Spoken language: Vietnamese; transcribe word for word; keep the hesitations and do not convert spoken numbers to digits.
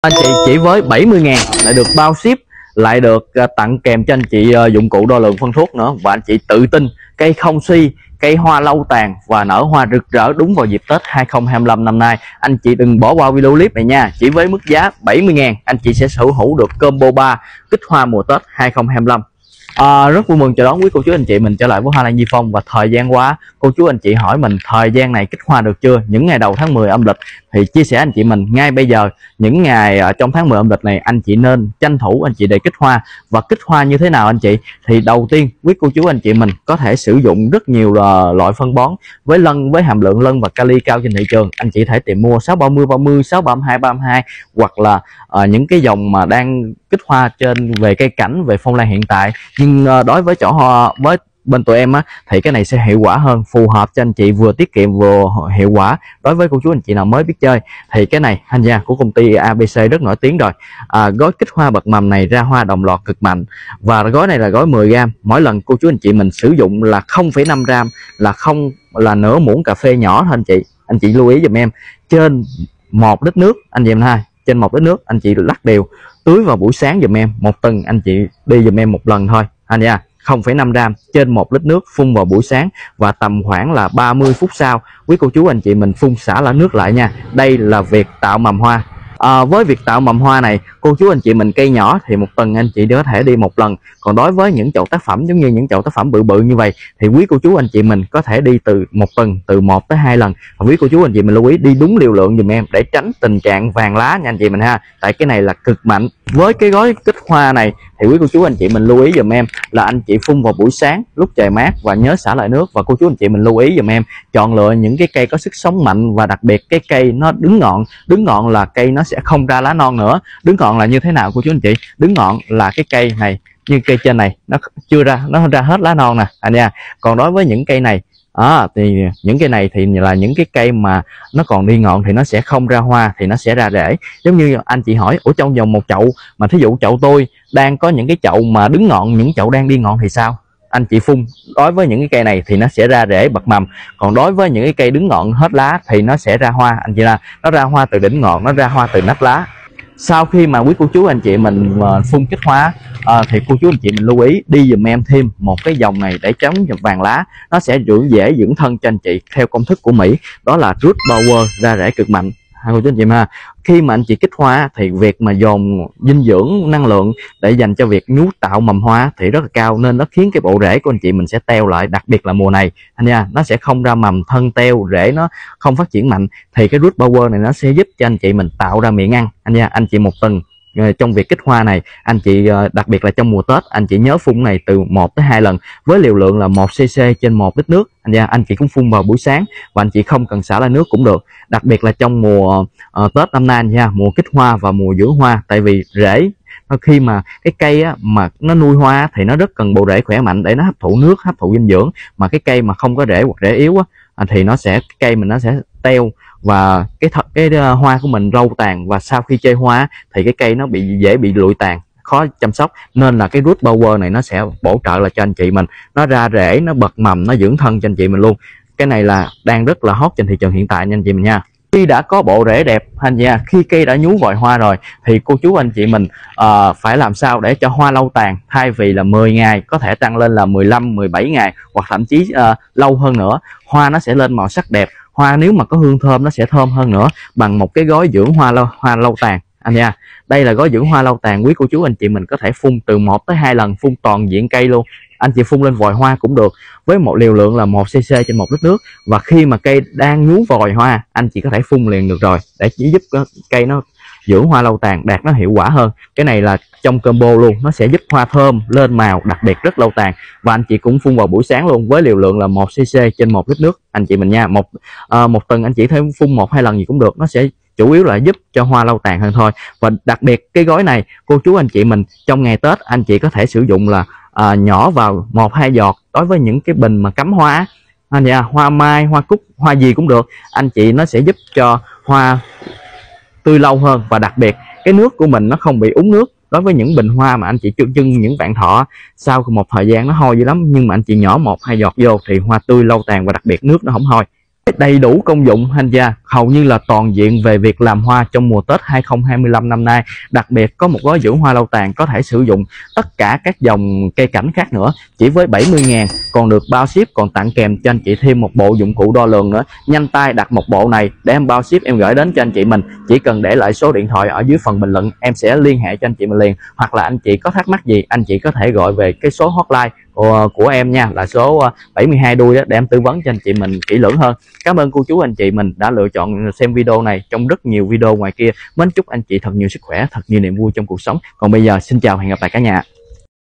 Anh chị chỉ với bảy mươi ngàn lại được bao ship, lại được tặng kèm cho anh chị dụng cụ đo lường phân thuốc nữa. Và anh chị tự tin cây không suy, cây hoa lâu tàn và nở hoa rực rỡ đúng vào dịp Tết hai không hai lăm năm nay. Anh chị đừng bỏ qua video clip này nha. Chỉ với mức giá bảy mươi ngàn anh chị sẽ sở hữu được combo ba kích hoa mùa Tết hai không hai lăm. À, rất vui mừng chào đón quý cô chú anh chị mình trở lại với Hoa Lan Di Phong. Và thời gian qua cô chú anh chị hỏi mình thời gian này kích hoa được chưa, những ngày đầu tháng mười âm lịch, thì chia sẻ anh chị mình ngay bây giờ những ngày ở trong tháng mười âm lịch này anh chị nên tranh thủ anh chị để kích hoa. Và kích hoa như thế nào anh chị? Thì đầu tiên quý cô chú anh chị mình có thể sử dụng rất nhiều uh, loại phân bón với lân, với hàm lượng lân và kali cao trên thị trường. Anh chị thể tìm mua sáu ba mươi ba mươi, sáu ba mươi hai ba mươi hai, hoặc là uh, những cái dòng mà đang kích hoa trên về cây cảnh, về phong lan hiện tại. Nhưng uh, đối với chỗ hoa, với bên tụi em á, thì cái này sẽ hiệu quả hơn, phù hợp cho anh chị, vừa tiết kiệm vừa hiệu quả. Đối với cô chú anh chị nào mới biết chơi thì cái này hành gia của công ty a bê xê rất nổi tiếng rồi. À, gói kích hoa bật mầm này ra hoa đồng loạt cực mạnh, và gói này là gói mười gam. Mỗi lần cô chú anh chị mình sử dụng là không phẩy năm gam, là không là nửa muỗng cà phê nhỏ thôi anh chị. Anh chị lưu ý giùm em, trên một lít nước anh chị em ha, trên một lít nước anh chị lắc đều, tưới vào buổi sáng giùm em. Một tuần anh chị đi giùm em một lần thôi anh nha. không phẩy năm gam trên một lít nước phun vào buổi sáng, và tầm khoảng là ba mươi phút sau quý cô chú anh chị mình phun xả lá nước lại nha. Đây là việc tạo mầm hoa. À, với việc tạo mầm hoa này cô chú anh chị mình cây nhỏ thì một tuần anh chị có thể đi một lần. Còn đối với những chậu tác phẩm giống như những chậu tác phẩm bự bự như vậy thì quý cô chú anh chị mình có thể đi từ một tuần từ một tới hai lần. Và quý cô chú anh chị mình lưu ý đi đúng liều lượng dùm em để tránh tình trạng vàng lá nha anh chị mình ha, tại cái này là cực mạnh. Với cái gói kích hoa này thì quý cô chú anh chị mình lưu ý dùm em là anh chị phun vào buổi sáng lúc trời mát và nhớ xả lại nước. Và cô chú anh chị mình lưu ý dùm em chọn lựa những cái cây có sức sống mạnh, và đặc biệt cái cây nó đứng ngọn. Đứng ngọn là cây nó sẽ không ra lá non nữa. Đứng ngọn là như thế nào cô chú anh chị? Đứng ngọn là cái cây này, như cây trên này nó chưa ra, nó ra hết lá non nè anh nha. Còn đối với những cây này à, thì những cây này thì là những cái cây mà nó còn đi ngọn thì nó sẽ không ra hoa, thì nó sẽ ra rễ. Giống như anh chị hỏi, ủa trong vòng một chậu mà thí dụ chậu tôi đang có những cái chậu mà đứng ngọn, những chậu đang đi ngọn thì sao? Anh chị phun đối với những cái cây này thì nó sẽ ra rễ bật mầm. Còn đối với những cái cây đứng ngọn hết lá thì nó sẽ ra hoa anh chị, là nó ra hoa từ đỉnh ngọn, nó ra hoa từ nách lá. Sau khi mà quý cô chú anh chị mình uh, phun kích hoa uh, thì cô chú anh chị mình lưu ý đi dùm em thêm một cái dòng này để chống vàng lá. Nó sẽ dưỡng dễ dưỡng thân cho anh chị theo công thức của Mỹ, đó là Root Power, ra rễ cực mạnh. Hai cô chú anh chị ha, khi mà anh chị kích hoa thì việc mà dồn dinh dưỡng năng lượng để dành cho việc nhú tạo mầm hoa thì rất là cao, nên nó khiến cái bộ rễ của anh chị mình sẽ teo lại. Đặc biệt là mùa này anh nha, nó sẽ không ra mầm, thân teo, rễ nó không phát triển mạnh. Thì cái Root Power này nó sẽ giúp cho anh chị mình tạo ra miệng ăn anh nha. Anh chị một tuần trong việc kích hoa này, anh chị đặc biệt là trong mùa Tết, anh chị nhớ phun này từ một tới hai lần với liều lượng là một xê xê trên một lít nước anh nha. Anh chị cũng phun vào buổi sáng và anh chị không cần xả lại nước cũng được. Đặc biệt là trong mùa uh, Tết năm nay nha, mùa kích hoa và mùa dưỡng hoa, tại vì rễ khi mà cái cây á, mà nó nuôi hoa thì nó rất cần bộ rễ khỏe mạnh để nó hấp thụ nước, hấp thụ dinh dưỡng. Mà cái cây mà không có rễ hoặc rễ yếu á, thì nó sẽ cây mình nó sẽ teo, và cái thật cái uh, hoa của mình râu tàn, và sau khi chơi hoa thì cái cây nó bị dễ bị lụi tàn, khó chăm sóc. Nên là cái Root Power này nó sẽ bổ trợ là cho anh chị mình, nó ra rễ, nó bật mầm, nó dưỡng thân cho anh chị mình luôn. Cái này là đang rất là hot trên thị trường hiện tại nha anh chị mình nha. Khi đã có bộ rễ đẹp anh nha, khi cây đã nhú vòi hoa rồi thì cô chú anh chị mình uh, phải làm sao để cho hoa lâu tàn, thay vì là mười ngày có thể tăng lên là mười lăm, mười bảy ngày, hoặc thậm chí uh, lâu hơn nữa. Hoa nó sẽ lên màu sắc đẹp, hoa nếu mà có hương thơm nó sẽ thơm hơn nữa, bằng một cái gói dưỡng hoa lâu, hoa lâu tàn anh nha. Đây là gói dưỡng hoa lâu tàn, quý cô chú anh chị mình có thể phun từ một tới hai lần, phun toàn diện cây luôn. Anh chị phun lên vòi hoa cũng được, với một liều lượng là một xê xê trên một lít nước. Và khi mà cây đang nhú vòi hoa, anh chị có thể phun liền được rồi, để chỉ giúp cây nó dưỡng hoa lâu tàn, đạt nó hiệu quả hơn. Cái này là trong combo luôn, nó sẽ giúp hoa thơm, lên màu, đặc biệt rất lâu tàn. Và anh chị cũng phun vào buổi sáng luôn, với liều lượng là một xê xê trên một lít nước anh chị mình nha. Một uh, một tuần anh chị thêm phun một hai lần gì cũng được, nó sẽ chủ yếu là giúp cho hoa lâu tàn hơn thôi. Và đặc biệt cái gói này cô chú anh chị mình trong ngày Tết anh chị có thể sử dụng là à, nhỏ vào một hai giọt đối với những cái bình mà cắm hoa anh nha, hoa mai, hoa cúc, hoa gì cũng được anh chị. Nó sẽ giúp cho hoa tươi lâu hơn, và đặc biệt cái nước của mình nó không bị úng nước. Đối với những bình hoa mà anh chị trưng trưng những vạn thọ, sau một thời gian nó hôi dữ lắm, nhưng mà anh chị nhỏ một hai giọt vô thì hoa tươi lâu tàn, và đặc biệt nước nó không hôi. đầy đủ công dụng anh gia, hầu như là toàn diện về việc làm hoa trong mùa Tết hai không hai lăm năm nay. Đặc biệt có một gói dưỡng hoa lâu tàn có thể sử dụng tất cả các dòng cây cảnh khác nữa, chỉ với bảy mươi ngàn, còn được bao ship, còn tặng kèm cho anh chị thêm một bộ dụng cụ đo lường nữa. Nhanh tay đặt một bộ này để em bao ship, em gửi đến cho anh chị mình. Chỉ cần để lại số điện thoại ở dưới phần bình luận, em sẽ liên hệ cho anh chị mình liền. Hoặc là anh chị có thắc mắc gì, anh chị có thể gọi về cái số hotline của, của em nha, là số bảy mươi hai đuôi đó, để em tư vấn cho anh chị mình kỹ lưỡng hơn. Cảm ơn cô chú anh chị mình đã lựa chọn xem video này trong rất nhiều video ngoài kia. Mến chúc anh chị thật nhiều sức khỏe, thật nhiều niềm vui trong cuộc sống. Còn bây giờ xin chào, hẹn gặp lại cả nhà.